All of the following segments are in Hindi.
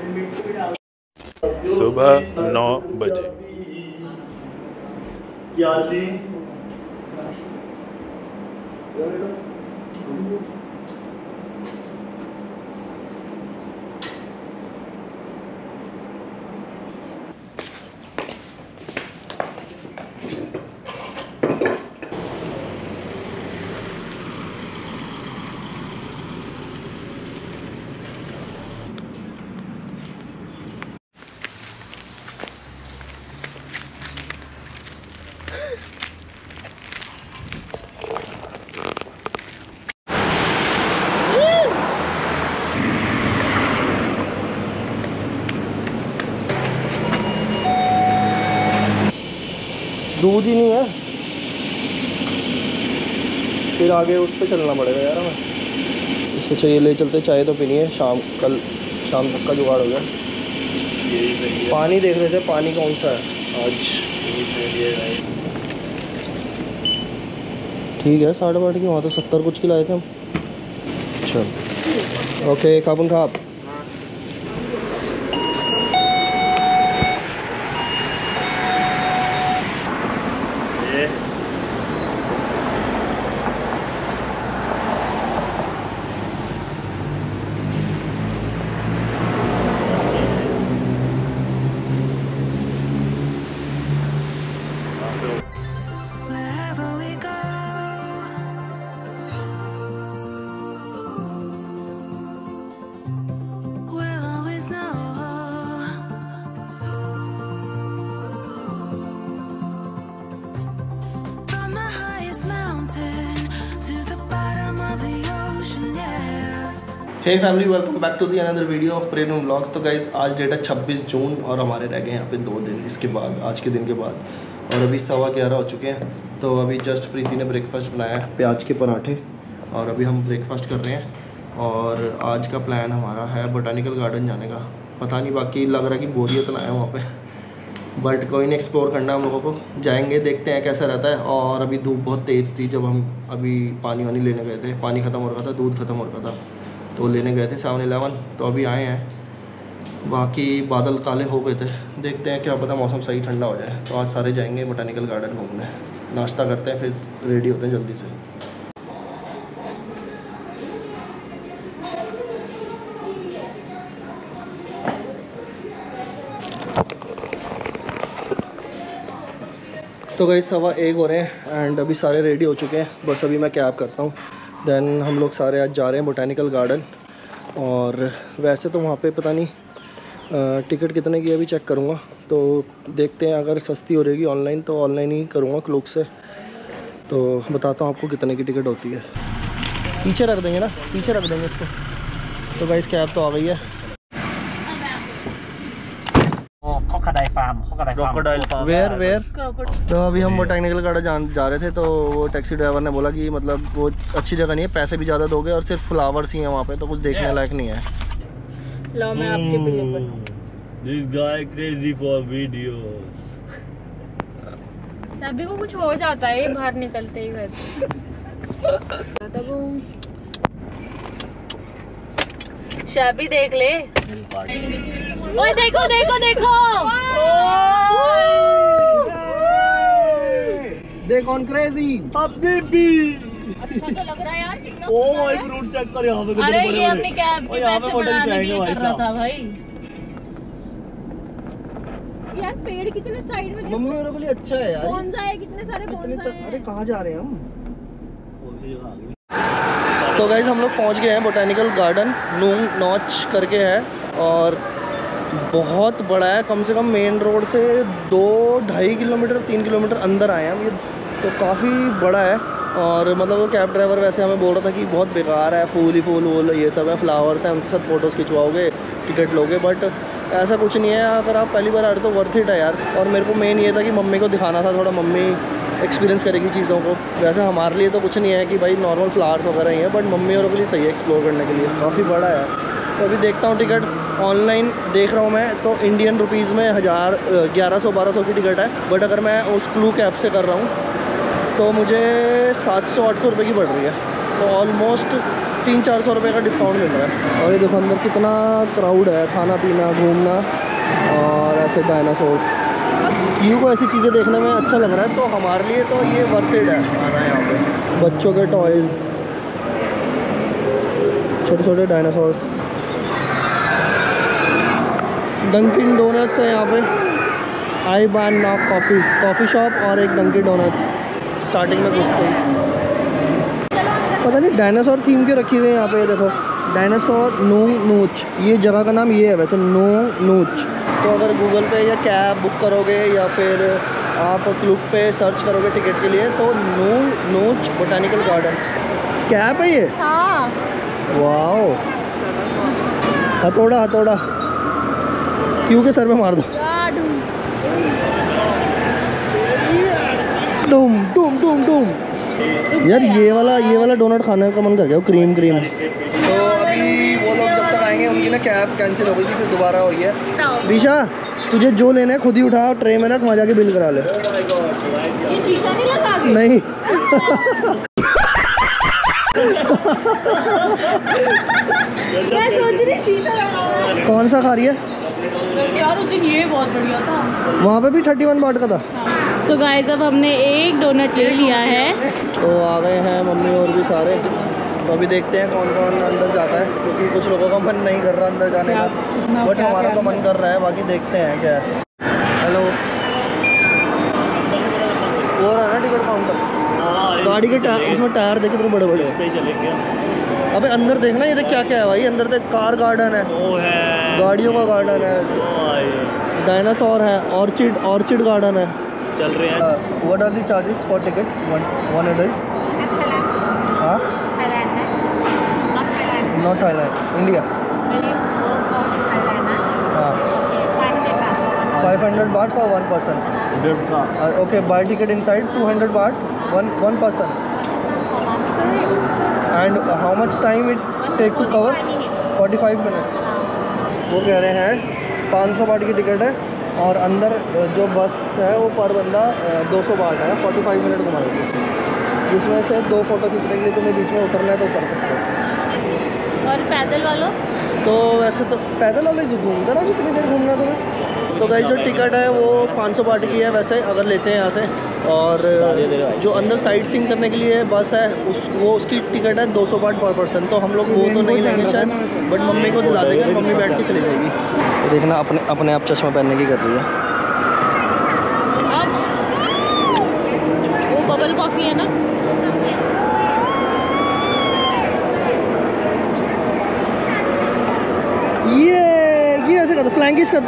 सुबह 9 बजे। दूध ही नहीं है, फिर आगे उस पर चलना पड़ेगा यार हमें। इससे चाहिए ले चलते, चाय तो पीनी है, कल शाम तक का जुगाड़ हो गया। पानी देख रहे थे, पानी कौन सा है आज। ठीक है 8.5 की, वहाँ तो 70 कुछ की लाए थे हम। अच्छा ओके, खापुन खाप। Hey family, welcome back to the another video of Prerna vlogs. तो गाइज आज डेट है 26 जून और हमारे रह गए यहाँ पे 2 दिन इसके बाद, आज के दिन के बाद। और अभी 11:15 हो चुके हैं। तो अभी जस्ट प्रीति ने ब्रेकफास्ट बनाया है, प्याज के पराठे, और अभी हम ब्रेकफास्ट कर रहे हैं। और आज का प्लान हमारा है बोटानिकल गार्डन जाने का। पता नहीं, बाकी लग रहा है कि बोरियत ना है वहाँ पर, बट कोई नहीं, एक्सप्लोर करना हम लोगों को। जाएंगे, देखते हैं कैसा रहता है। और अभी धूप बहुत तेज़ थी जब हम अभी पानी वानी लेने गए थे। पानी ख़त्म हो रखा था, दूध ख़त्म हो रखा था, तो लेने गए थे 7-11। तो अभी आए हैं। बाकी बादल काले हो गए थे, देखते हैं, क्या पता मौसम सही ठंडा हो जाए। तो आज सारे जाएंगे बोटानिकल गार्डन घूमने। नाश्ता करते हैं, फिर रेडी होते हैं जल्दी से। तो गाइस 1:15 हो रहे हैं एंड अभी सारे रेडी हो चुके हैं। बस अभी मैं कैब करता हूँ, देन हम लोग सारे आज जा रहे हैं बोटानिकल गार्डन। और वैसे तो वहाँ पे पता नहीं टिकट कितने की, अभी चेक करूँगा। तो देखते हैं, अगर सस्ती हो रहेगी ऑनलाइन तो ऑनलाइन ही करूँगा क्लूक से। तो बताता हूँ आपको कितने की टिकट होती है। पीछे रख देंगे ना, पीछे रख देंगे इसको। तो गाइस कैब तो आ गई है। वेयर तो अभी हम बोटानिकल गार्डन जा रहे थे। तो वो टैक्सी ड्राइवर ने बोला कि मतलब वो अच्छी जगह नहीं है, पैसे भी ज़्यादा दोगे और सिर्फ फ्लावर्स ही हैं वहाँ पे, तो कुछ देखने लायक नहीं है। लो मैं आपके बिल पर। This guy crazy for videos. सभी को कुछ हो जाता है बाहर निकलते ही वैसे। तब शाबी देख ले। ओए देखो देखो देखो, देख ऑन क्रेजी हबीबी। अच्छा तो लग रहा है यार कितना ओ सुंदर भाई है। फ्रूट चेक कर यहाँ पे। अरे ये अपनी कैब के पैसे बढ़ाने के लिए कर रहा था भाई। यार पेड़ कितने साइड में, मम्मी मेरे के लिए अच्छा है यार। कौन सा है, कितने सारे कौन सा है। अरे कहाँ जा रहे हैं हम? कौन सी जगह आ गई? तो गाइज हम लोग पहुँच गए हैं बोटानिकल गार्डन, नूंग नॉच करके है। और बहुत बड़ा है, कम से कम मेन रोड से 2-2.5 किलोमीटर 3 किलोमीटर अंदर आए हैं हम। ये तो काफ़ी बड़ा है। और मतलब वो कैब ड्राइवर वैसे हमें बोल रहा था कि बहुत बेकार है, फूल ही फूल वूल ये सब है, फ्लावर्स हैं, उनके साथ फ़ोटोज़ खिंचवाओगे, टिकट लोगे। बट ऐसा कुछ नहीं है, अगर आप पहली बार आ रहे तो वर्थ इट है यार। और मेरे को मेन ये था कि मम्मी को दिखाना था, थोड़ा मम्मी एक्सपीरियंस करेगी चीज़ों को। वैसे हमारे लिए तो कुछ नहीं है कि भाई नॉर्मल फ्लावर्स वगैरह ही है, बट मम्मी और के लिए सही है एक्सप्लोर करने के लिए, काफ़ी बड़ा है। तो अभी देखता हूँ टिकट ऑनलाइन देख रहा हूँ मैं, तो इंडियन रुपीज़ में 1100-1200 की टिकट है। बट अगर मैं उस क्लूक ऐप से कर रहा हूँ तो मुझे 700-800 रुपये की पड़ रही है। तो ऑलमोस्ट 300-400 रुपये का डिस्काउंट मिल रहा है। और ये देखो अंदर कितना क्राउड है, खाना पीना घूमना और ऐसे डायनासोर्स। क्यू को ऐसी चीज़ें देखने में अच्छा लग रहा है, तो हमारे लिए तो ये वर्थ इट है आना यहाँ पे। बच्चों के टॉयज़, छोटे छोटे डायनासोर्स। डंकिन डोनट्स है यहाँ पे, आई बैन नॉक कॉफ़ी शॉप और एक डंकिन डोनट्स स्टार्टिंग में घुसते ही। पता नहीं डायनासोर थीम के रखी हुई है यहाँ पे, देखो डायनासोर नोंग नूच, ये जगह का नाम ये है वैसे, नोंग नूच। तो अगर गूगल पे या कैब बुक करोगे या फिर आप क्लूक पे सर्च करोगे टिकट के लिए, तो Nong Nooch botanical garden cab है ये। हाँ। वाओ, हथौड़ा हथौड़ा क्यों के सर पे मार दो। डूम डूम डूम डूम। यार ये वाला डोनट खाने का मन कर गया, क्रीम। तो अभी वो लोग जब तक आएंगे उनकी ना कैब कैंसिल हो गई थी, फिर दोबारा हुई है। विशा तुझे जो लेना है खुद ही उठा, ट्रे में रख, वहाँ जाके बिल करा ले। ये शीशा नहीं लगा के? नहीं। मैं सोच रही शीशा लगा। कौन सा खा रही है यार उस दिन ये बहुत बढ़िया था, वहाँ पे भी 31 बाट का था। सो गाइस अब हमने एक डोनट ले लिया है। तो आ गए हैं मम्मी और भी सारे। तो अभी देखते हैं कौन कौन अंदर जाता है, क्योंकि कुछ लोगों का मन नहीं कर रहा अंदर जाने का, बट हमारा तो मन कर रहा है। बाकी देखते हैं क्या है। हेलो, वो रहा ना टिकट काउंटर, गाड़ी के टायर, उसमें टायर देखे तो बड़े बड़े। अबे अंदर देखना, ये देख क्या क्या है भाई, अंदर देख कार गार्डन है, गाड़ियों का गार्डन है, डायनासोर है, ऑर्चिड गार्डन है। चल रहे हैं। What are the charges for ticket one adult? हाँ, नॉट थाईलैंड, इंडिया। हाँ, 500 baht for one person. Okay, buy ticket inside 200 baht one person. And how much time it take to cover? 45 minutes. वो कह रहे हैं 500 बाट की टिकट है, और अंदर जो बस है वो पर बंदा 200 बाट है, 45 मिनट घुमाएगी। जिसमें से 2 फोटो खींचने के लिए तुम्हें बीच में उतरना है तो उतर सकते हो। और पैदल वालों? तो वैसे तो पैदल वाले जो घूमते रहो जितनी देर घूमना तुम्हें। तो गाइस जो टिकट है वो 500 बाट की है वैसे अगर लेते हैं यहाँ से, और जो अंदर साइट सीइंग करने के लिए बस है उसकी टिकट है 200 बाट पर पर्सन। तो हम लोग वो तो नहीं लेंगे शायद, बट मम्मी को दिला देंगे, मम्मी बैठ के चली जाएगी। तो देखना अपने आप चश्मा पहनने की कर रही है। अब वो बबल कॉफ़ी है ना, ये ऐसे कर दो, फ्लैंकिश कर दो।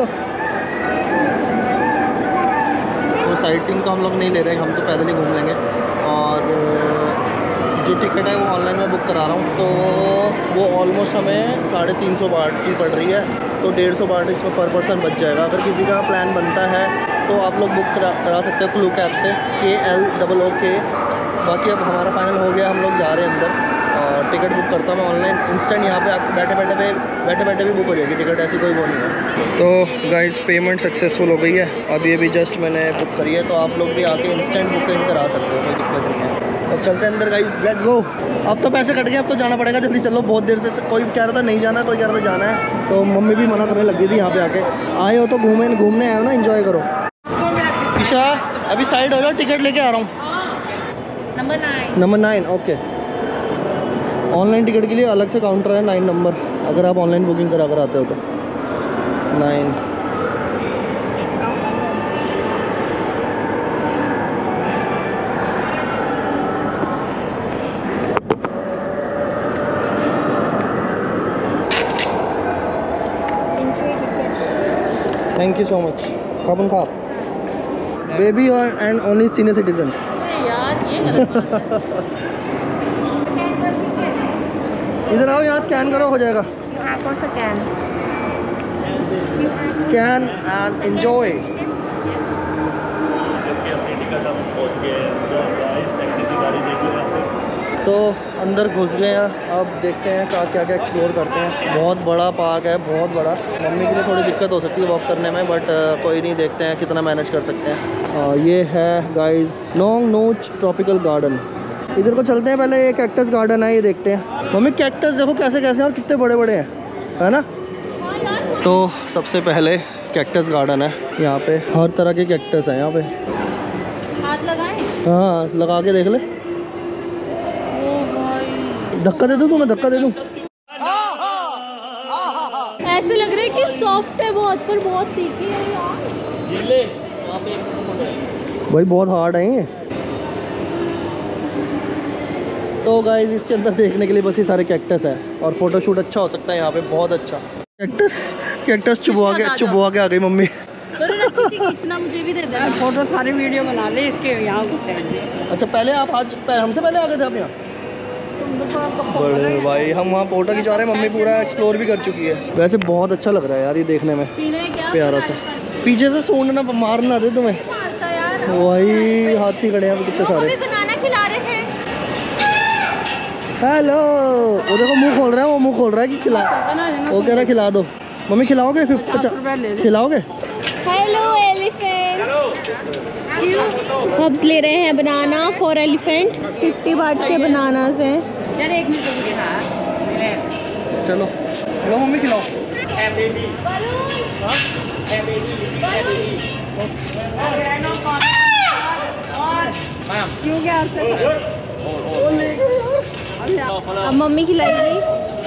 तो साइट सीइंग तो हम लोग नहीं ले रहे, हम तो पैदल ही घूम लेंगे। और जो टिकट है वो ऑनलाइन में बुक करा रहा हूँ, तो वो ऑलमोस्ट हमें 350 बाट की पड़ रही है। तो 150 बाट इसमें पर पर्सन बच जाएगा। अगर किसी का प्लान बनता है तो आप लोग बुक करा सकते हो क्लूक ऐप से, KLOOK। बाकी अब हमारा फाइनल हो गया, हम लोग जा रहे हैं अंदर। और टिकट बुक करता हूँ मैं ऑनलाइन, इंस्टेंट यहाँ पे बैठे बैठे भी बुक हो जाएगी टिकट, ऐसी कोई वो नहीं है। तो गाइस पेमेंट सक्सेसफुल हो गई है, अब ये भी जस्ट मैंने बुक करी है, तो आप लोग भी आके इंस्टेंट बुकिंग करा सकते हो, कोई दिक्कत नहीं है। अब चलते हैं अंदर गाइस, लेट्स गो। अब तो पैसे कट गए, अब तो जाना पड़ेगा, जल्दी चलो। बहुत देर से कोई कह रहा था नहीं जाना, कोई कह रहा था जाना है, तो मम्मी भी मना करने लगी थी। यहाँ पे आके आए हो तो घूमने आए हो ना, एंजॉय करो। ईशा अभी साइड हो जाओ, टिकट लेके आ रहा हूँ। Number 9 okay. ऑनलाइन टिकट के लिए अलग से काउंटर है 9 नंबर, अगर आप ऑनलाइन बुकिंग करा कर आते हो तो 9। Thank you so much. खापन खाप baby and only senior citizen. यार ये गलत बात है। इधर आओ, यहाँ स्कैन करो, हो जाएगा। कौन सा स्कैन एंड एंजॉय। तो अंदर घुस गए हैं, अब देखते हैं क्या क्या एक्सप्लोर करते हैं। बहुत बड़ा पार्क है, बहुत बड़ा। मम्मी के लिए थोड़ी दिक्कत हो सकती है वॉक करने में, बट कोई नहीं, देखते हैं कितना मैनेज कर सकते हैं। ये है guys Nong Nooch tropical garden. इधर को चलते हैं, पहले ये कैक्टस गार्डन है, ये देखते हैं। मम्मी कैक्टस देखो कैसे कैसे और कितने बड़े बड़े हैं, है ना। तो सबसे पहले कैक्टस गार्डन है, यहाँ पे हर तरह के कैक्टस हैं यहाँ पे। हाथ लगाएं? हाँ लगा के देख ले। धक्का दे दूँ तुम्हें, धक्का दे दूँ? ऐसे लग रहा है कि सॉफ्ट है बहुत, पर बहुत तीखी है यार। भाई बहुत हार्ड है ये। तो गाइस इसके अंदर देखने के लिए बस ये सारे कैक्टस है और फोटोशूट अच्छा हो सकता है यहाँ पे, बहुत अच्छा। कैक्टस चुबवा के आ गई मम्मी। खींचना मुझे भी दे देना, फोटो सारे वीडियो बना ले इसके यहाँ घुसेंगे। अच्छा पहले आप आज हमसे पहले आ गए थे आप यहाँ? बड़े भाई हम वहाँ फोटो खिंचा रहे हैं, मम्मी पूरा एक्सप्लोर भी कर चुकी है। वैसे बहुत अच्छा लग रहा है यार ये देखने में, प्यारा सा। पीछे से सूंड ना मार ना दे तुम्हें। वही हाथी खड़े हैं कितने सारे। बनाना खिला रहे थे। हेलो, वो देखो मुंह खोल रहा है, वो मुंह खोल रहा है कि खिला, वो कह रहा है खिला दो। मम्मी खिलाओगे? 50 खिलाओगे? Hello elephant. हब्स ले रहे हैं बनाना फॉर एलिफेंट, 50 बाट के बनानास हैं। यार एक मिनट चलो लो मम्मी खिलाओ। क्यों क्या अब मम्मी खिलाएगी।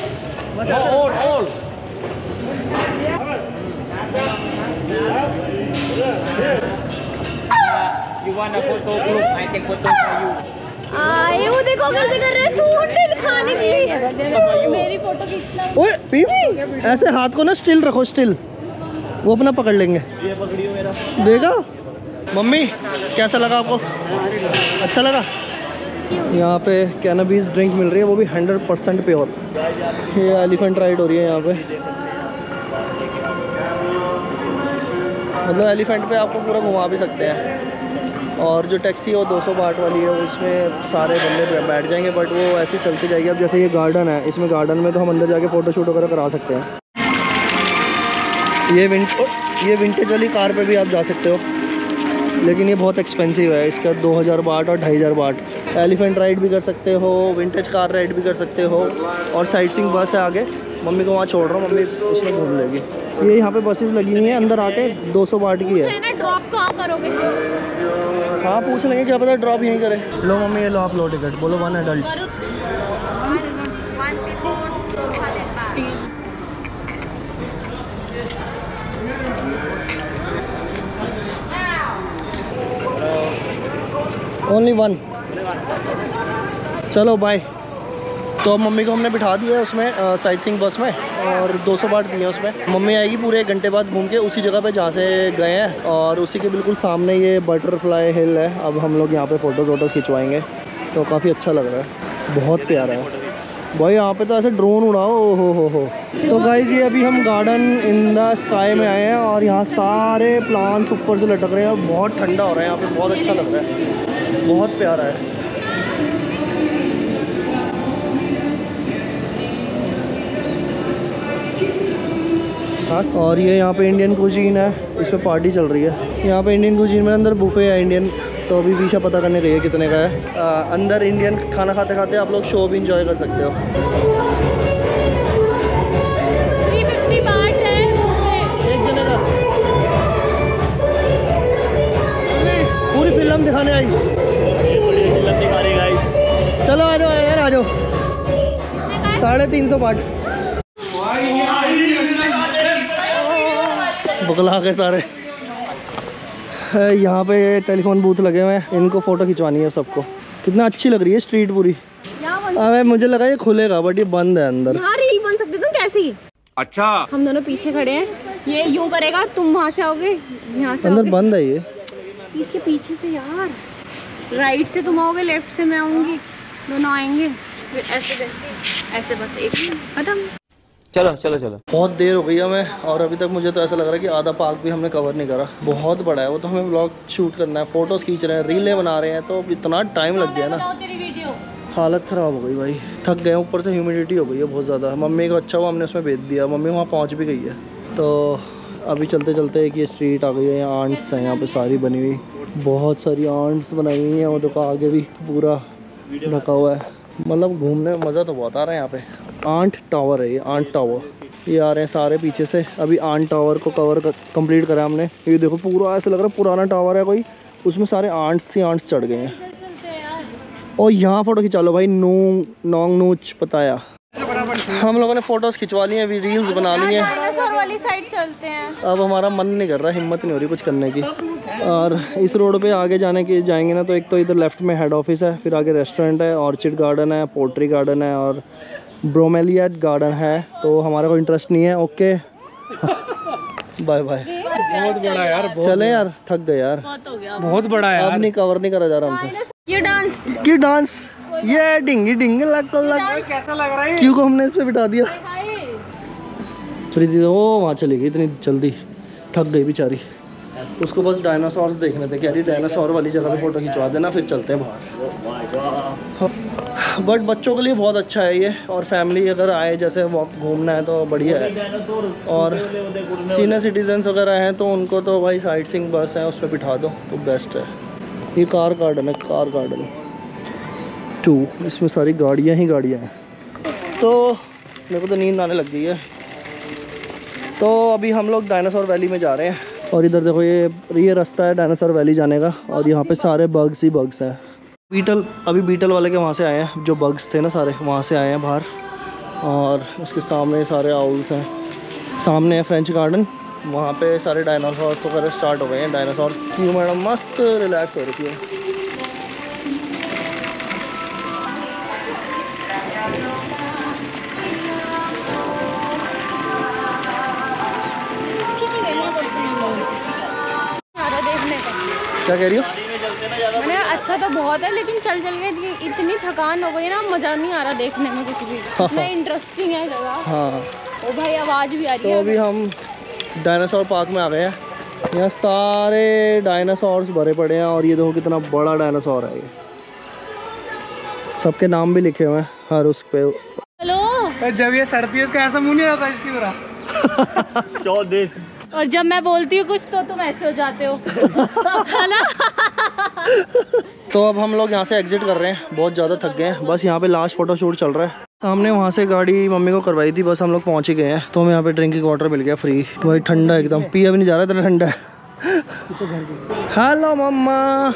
You want a photo group? I take photo for you. आए वो देखो कैसे कर रहे हैं सूट दिखाने की। मेरी फोटो खींचना। ओए पीप्स, ऐसे हाथ को ना स्टिल रखो, स्टिल, वो अपना पकड़ लेंगे। ये पकड़ियो मेरा। देखा मम्मी कैसा लगा आपको? अच्छा लगा? यहाँ पे कैनबीज ड्रिंक मिल रही है, वो भी 100% प्योर। ये एलिफेंट राइड हो रही है यहाँ पे, मतलब एलिफेंट पे आपको पूरा घुमा भी सकते हैं। और जो टैक्सी है वो 200 बाट वाली है, उसमें सारे बंदे बैठ जाएंगे, बट वो ऐसे चलती जाएगी। अब जैसे ये गार्डन है, इसमें गार्डन में तो हम अंदर जाके फ़ोटोशूट वगैरह करा सकते हैं। ये विंटेज वाली कार पे भी आप जा सकते हो, लेकिन ये बहुत एक्सपेंसिव है, इसका 2000 बाट और 2500 बाट। एलिफेंट राइड भी कर सकते हो, विंटेज कार राइड भी कर सकते हो, और साइट सीइंग बस है आगे। मम्मी को वहाँ छोड़ रहा हूँ, मम्मी उसमें घूम लेगी। ये यहाँ पे बसेस लगी हुई हैं, अंदर आके 200 बाट की है। ड्रॉप कहाँ करोगे? हाँ पूछ लेंगे, क्या पता ड्रॉप यहीं करे। लो मम्मी ये लो, आप लो टिकट, बोलो 1 एडल्ट। ओनली 1। चलो बाय। तो अब मम्मी को हमने बिठा दिया है उसमें साइट सीइंग बस में, और 200 बाट दिए हैं उसमें। मम्मी आएगी पूरे 1 घंटे बाद घूम के उसी जगह पे जहाँ से गए हैं, और उसी के बिल्कुल सामने ये बटरफ्लाई हिल है। अब हम लोग यहाँ पे फ़ोटोज़ खिंचवाएंगे, तो काफ़ी अच्छा लग रहा है, बहुत प्यारा है भाई। यहाँ पे तो ऐसे ड्रोन उड़ाओ, हो। तो गाइज़ ये अभी हम गार्डन इन द स्काई में आए हैं, और यहाँ सारे प्लांट्स ऊपर से लटक रहे हैं, और बहुत ठंडा हो रहा है यहाँ पे, बहुत अच्छा लग रहा है, बहुत प्यारा है। और ये यहाँ पे इंडियन कुजीन है, इसमें पार्टी चल रही है। यहाँ पे इंडियन कुजीन में अंदर बुफे है इंडियन, तो अभी पीछा पता करने गई है कितने का है। अंदर इंडियन खाना खाते खाते आप लोग शो भी इंजॉय कर सकते हो। 350 बाट है एक जने का। पूरी फिल्म दिखाने आई। चलो आ जाओ यार, आ जाओ। 350 बाट बगला के सारे। यहाँ पे टेलीफोन बूथ लगे हुए हैं, इनको फ़ोटो खिंचवानी है सबको। कितना अच्छी लग रही है स्ट्रीट पूरी। अबे मुझे लगा ये खुलेगा, बट ये बंद है अंदर। यहाँ रील बन सकते तुम कैसी? अच्छा हम दोनों पीछे खड़े हैं, ये यूं करेगा, तुम वहाँ से आओगे, यहाँ से अंदर आओगे। बंद है ये। इसके पीछे से यार, राइट से तुम आओगे, लेफ्ट से मैं आऊँगी, दोनों आएंगे, फिर ऐसे करके ऐसे बस एक खत्म। चलो चलो चलो। बहुत देर हो गई है हमें, और अभी तक मुझे तो ऐसा लग रहा है कि आधा पार्क भी हमने कवर नहीं करा। बहुत बड़ा है वो, तो हमें व्लॉग शूट करना है, फ़ोटोज़ खींच रहे हैं, रीलें बना रहे हैं, तो इतना टाइम लग गया ना, हालत ख़राब हो गई भाई। थक गए, ऊपर से ह्यूमिडिटी हो गई है बहुत ज़्यादा। मम्मी को अच्छा हुआ हमने उसमें भेज दिया, मम्मी वहाँ पहुँच भी गई है। तो अभी चलते चलते एक ये स्ट्रीट आ गई है, यहाँ आंट्स हैं यहाँ पे सारी बनी हुई, बहुत सारी आंट्स बनाई हुई हैं। वो देखो आगे भी पूरा ढका हुआ है। मतलब घूमने में मज़ा तो बहुत आ रहा है यहाँ पे। आंट टावर है ये, आंट टावर। ये आ रहे हैं सारे पीछे से। अभी आंट टावर को कंप्लीट करा हमने। ये देखो पूरा ऐसा लग रहा है पुराना टावर है कोई, उसमें सारे आंट्स ही आंट्स चढ़ गए हैं। और यहाँ फ़ोटो खिंचा लो भाई, नोंग नूच पताया। हम लोगों ने फ़ोटोज़ खिंचवा ली हैं, अभी रील्स बना ली हैं। डायनासोर वाली साइड चलते हैं। अब हमारा मन नहीं कर रहा, हिम्मत नहीं हो रही कुछ करने की। और इस रोड पे आगे जाएंगे ना, तो एक तो इधर लेफ्ट में हेड ऑफिस है, फिर आगे रेस्टोरेंट है, ऑर्चिड गार्डन है, पोट्री गार्डन है और ब्रोमेलियड गार्डन है। तो हमारा कोई इंटरेस्ट नहीं है। Okay bye bye. बहुत बड़ा यार, चले यार, थक गए यार, बहुत बड़ा यार। अब नहीं कवर नहीं करा जा रहा हमसे। ये डांस ये डिंगी डिंगी लग कैसा लग रहा है? क्यों को हमने इस पे बिठा दिया। प्रीति वो वहाँ चली गई इतनी जल्दी, थक गई बेचारी। उसको बस डायनासोर्स देखने थे, कह रही डायनासोर वाली जगह पे फ़ोटो खिंचवा देना, फिर चलते हैं बाहर। बट बच्चों के लिए बहुत अच्छा है ये, और फैमिली अगर आए जैसे वॉक घूमना है तो बढ़िया है। और सीनियर सिटीजन्स वगैरह हैं तो उनको तो भाई साइट सीइंग बस है, उस पर बिठा दो तो बेस्ट है। ये कार गार्डन है, कार गार्डन 2, इसमें सारी गाड़ियाँ ही गाड़ियाँ हैं। तो मेरे को तो नींद आने लग गई है। तो अभी हम लोग डायनासोर वैली में जा रहे हैं। और इधर देखो ये रास्ता है डायनासोर वैली जाने का, और यहाँ पे सारे बग्स ही बग्स हैं। अभी बीटल वाले के वहाँ से आए हैं, जो बग्स थे ना सारे वहाँ से आए हैं बाहर। और उसके सामने सारे आउल्स हैं। सामने है फ्रेंच गार्डन, वहाँ पे सारे डायनासोर्स वगैरह स्टार्ट हो गए हैं। डायनासोर्स की मैडम मस्त रिलैक्स हो रही है। क्या कह रही हो? मैंने अच्छा तो बहुत है, लेकिन चल के इतनी थकान हो गई ना, मज़ा नहीं आ रहा देखने में कुछ भी। इतना इंटरेस्टिंग है जगह। हाँ ओ भाई, आवाज़ भी आ रही है। तो अभी हम डायनासोर पार्क में आ गए हैं। यहाँ सारे डायनासोर्स भरे पड़े हैं, और ये देखो कितना बड़ा डायनासोर है। ये सबके नाम भी लिखे हुए हैं हर उस पे। हेलो, जब ये सड़ती है इसका ऐसा मुँह नहीं आता इसकी तरह। और जब मैं बोलती हूँ कुछ तो तुम ऐसे हो जाते हो है ना। तो अब हम लोग यहाँ से एग्जिट कर रहे हैं, बहुत ज़्यादा थक गए हैं। बस यहाँ पे लास्ट फोटो शूट चल रहा है। हमने वहाँ से गाड़ी मम्मी को करवाई थी, बस हम लोग पहुँच ही गए हैं। तो हमें यहाँ पे ड्रिंकिंग वाटर मिल गया फ्री। तो भाई ठंडा एकदम, पिया भी नहीं जा रहा, इतना ठंडा है। हेलो मम्मा,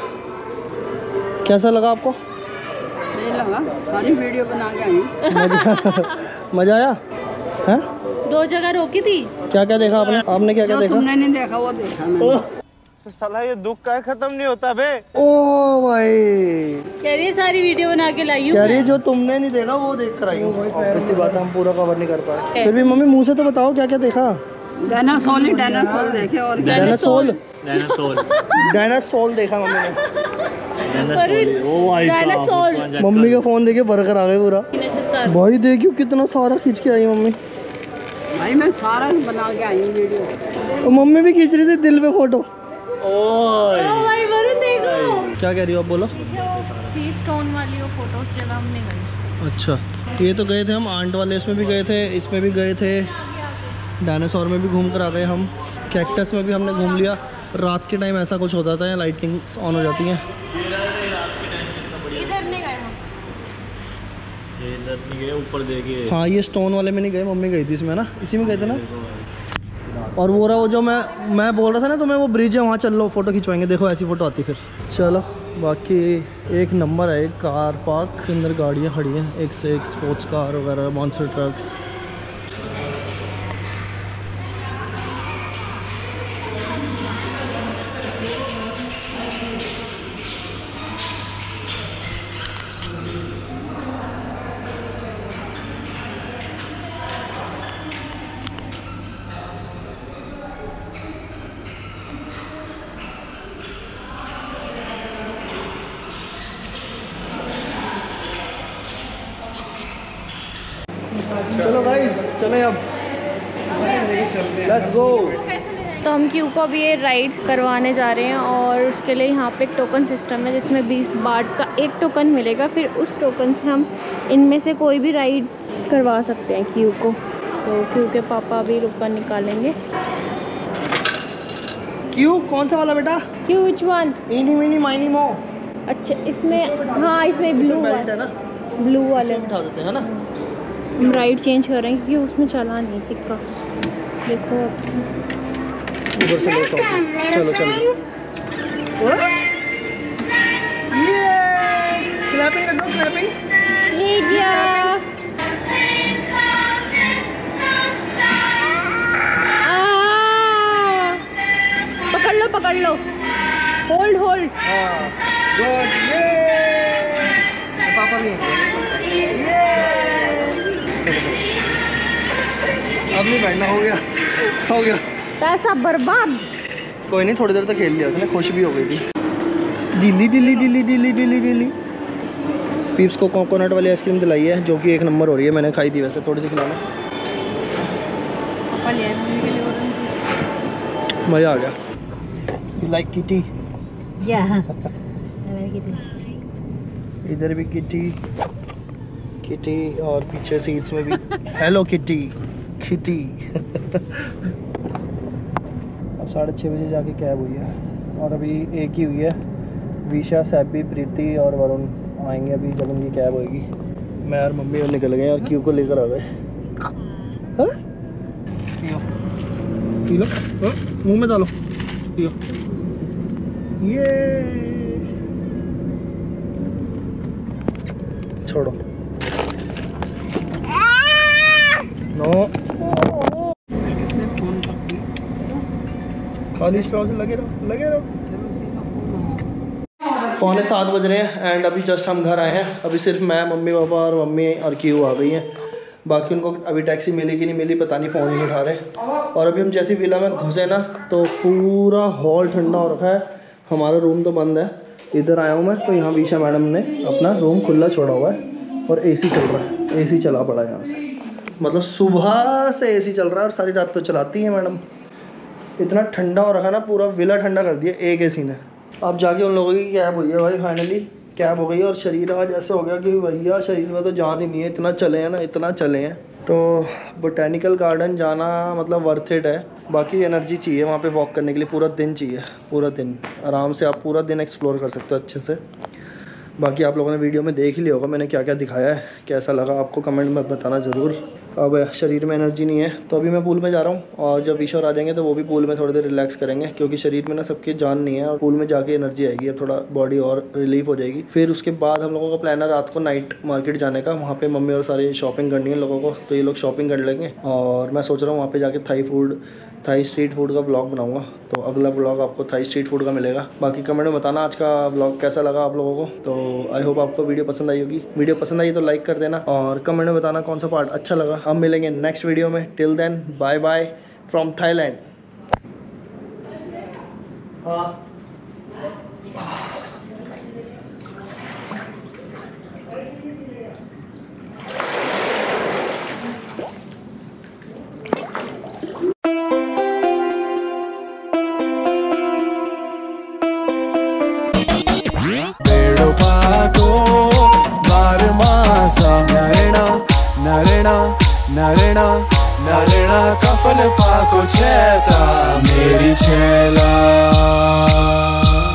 कैसा लगा आपको? सारी वीडियो बना के आई। मजा आया है? 2 जगह रोकी थी। क्या क्या देखा आपने क्या क्या देखा? तुमने नहीं देखा वो देखा मैंने। साला ये दुख का खत्म नहीं होता बे। ओ भाई, कह रही है सारी वीडियो बना के लाई हूँ। कह रही है जो तुमने नहीं देखा वो देख कर आई हूँ। ऐसी बात है, हम पूरा कवर नहीं कर पाए। फिर भी मम्मी मुंह से तो बताओ क्या क्या देखा। डायनासोर देखे और डायनासोर डायनासोर देखा मम्मी ने। डायनासोर। मम्मी का फोन देखे बरकर आ गए पूरा। भाई देखियो कितना सारा खींच के आई मम्मी। भाई मैं सारा बना के आई हूँ वीडियो। मम्मी भी खींच रही थी दिल पे फोटो। भाई वरुण देखो। क्या कह रही हो आप, बोलो। थी स्टोन वाली वो फोटोस जगह हमने गई। अच्छा, ये तो गए थे हम आंट वाले, इसमें भी गए थे, इसमें भी गए थे, डायनासोर में भी घूम कर आ गए हम। कैक्टस में भी हमने घूम लिया। रात के टाइम ऐसा कुछ होता था, यहाँ लाइटिंग ऑन हो जाती हैं। इधर नहीं गए हम। ऊपर देखिए। हाँ, ये स्टोन वाले में नहीं गए, मम्मी गई थी इसमें ना, इसी में गए थे ना। और वो रहा वो जो मैं बोल रहा था ना तुम्हें, वो ब्रिज है, वहाँ चल लो फ़ोटो खिंचवाएंगे। देखो ऐसी फ़ोटो आती फिर। चलो, बाकी एक नंबर है। एक कार पार्क के अंदर गाड़ियाँ खड़ी हैं, एक से एक स्पोर्ट्स कार वगैरह, मॉन्स्टर ट्रक्स। चलो गाइस, चले अब, लेट्स गो। तो हम क्यू को अभी ये राइड्स करवाने जा रहे हैं, और उसके लिए यहाँ पे एक टोकन सिस्टम है जिसमें 20 बाट का एक टोकन मिलेगा। फिर उस टोकन से हम इनमें से कोई भी राइड करवा सकते हैं क्यू को। तो क्यू के पापा अभी रुककर निकालेंगे। क्यू कौन सा वाला बेटा? क्यू which one? Eeny meeny miny mo. अच्छा इसमें, हाँ इसमें ब्लू बेल्ट है ना, ब्लू वाले उठा देते हैं ना। हम राइड चेंज कर रहे हैं क्योंकि उसमें चला नहीं सिक्का। देखो उधर से लेट हो, चलो चलो। ये क्लैपिंग कर दो, क्लैपिंग। ले गया। पकड़ लो, होल्ड होल्ड। हाँ गुड, ये पापा भी ये। चलो अब नहीं बैठना, हो गया हो गया। पैसा बर्बाद। कोई नहीं, थोड़ी देर तक खेल लिया उसने, खुश भी हो गई थी। दिल्ली दिल्ली दिल्ली दिल्ली दिल्ली दिल्ली। पीप्स को कोकोनट वाली आइसक्रीम दिलाई है जो कि 1 नंबर हो रही है। मैंने खाई थी वैसे, थोड़ी सी खिलाना, मज़ा आ गया। You like kitty? इधर भी किटी किटी और पीछे सीट्स में भी हेलो किटी किटी। अब 6:30 बजे जाके कैब हुई है और अभी एक ही हुई है। विशा, सैबी, प्रीति और वरुण आएंगे अभी जब उनकी कैब होएगी। मैं और मम्मी और निकल गए और क्यू को लेकर आ गए। पी लो, मुँह में डालो, पियो। ये छोड़ो, नो खाली स्ट्रॉ से लगे रहो, लगे रहो। 6:45 बज रहे हैं एंड अभी जस्ट हम घर आए हैं। अभी सिर्फ मैं, मम्मी पापा और मम्मी और क्यू आ गई हैं। बाकी उनको अभी टैक्सी मिली कि नहीं मिली पता नहीं, फ़ोन ही नहीं उठा रहे। और अभी हम जैसी विला में घुसे ना तो पूरा हॉल ठंडा हो रखा है। हमारा रूम तो बंद है। इधर आया हूँ मैं तो यहाँ विशा मैडम ने अपना रूम खुला छोड़ा हुआ है और एसी चल रहा है। एसी चला पड़ा है यहाँ से, मतलब सुबह से एसी चल रहा है और सारी रात तो चलाती है मैडम। इतना ठंडा हो रखा ना, पूरा विला ठंडा कर दिया एक एसी ने। अब जाके उन लोगों की कैब हुई है भाई, फाइनली कैब हो गई। और शरीर आज ऐसे हो गया कि भैया शरीर में तो जान ही नहीं है, इतना चले हैं ना, इतना चले हैं। तो बोटेनिकल गार्डन जाना मतलब वर्थ इट है। बाकी एनर्जी चाहिए वहाँ पे वॉक करने के लिए, पूरा दिन चाहिए, पूरा दिन आराम से आप पूरा दिन एक्सप्लोर कर सकते हो अच्छे से। बाकी आप लोगों ने वीडियो में देख ही लिया होगा मैंने क्या क्या दिखाया है, कैसा लगा आपको कमेंट में बताना ज़रूर। अब शरीर में एनर्जी नहीं है तो अभी मैं पूल में जा रहा हूँ और जब ईश्वर आ जाएंगे तो वो भी पूल में थोड़ी देर रिलैक्स करेंगे, क्योंकि शरीर में ना सबकी जान नहीं है और पूल में जाके एनर्जी आएगी, अब थोड़ा बॉडी और रिलीफ हो जाएगी। फिर उसके बाद हम लोगों का प्लान है रात को नाइट मार्केट जाने का। वहाँ पे मम्मी और सारी शॉपिंग करनी है लोगों को, तो ये लोग शॉपिंग कर लेंगे। और मैं सोच रहा हूँ वहाँ पे जाके थाई स्ट्रीट फूड का ब्लॉग बनाऊंगा, तो अगला ब्लॉग आपको थाई स्ट्रीट फूड का मिलेगा। बाकी कमेंट में बताना आज का ब्लॉग कैसा लगा आप लोगों को। तो आई होप आपको वीडियो पसंद आई होगी। वीडियो पसंद आई तो लाइक कर देना और कमेंट में बताना कौन सा पार्ट अच्छा लगा। हम मिलेंगे नेक्स्ट वीडियो में। Till then bye bye from Thailand. हाँ नरेना कफन पाको छेता मेरी छेला।